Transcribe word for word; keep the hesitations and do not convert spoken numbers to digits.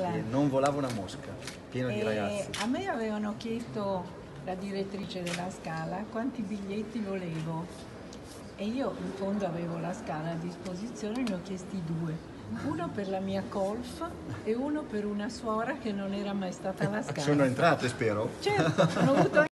Scala. E non volava una mosca, pieno di E ragazzi. a me avevano chiesto, la direttrice della Scala, quanti biglietti volevo. E io in fondo avevo la Scala a disposizione, ne ho chiesti due. Uno per la mia colf e uno per una suora che non era mai stata alla Scala. Sono entrate, spero. Certo, hanno avuto